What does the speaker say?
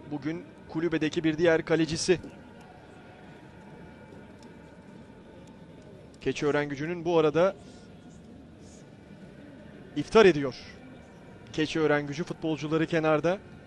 bugün kulübedeki bir diğer kalecisi. Keçiörengücü'nün bu arada iftar ediyor. Keçiörengücü futbolcuları kenarda.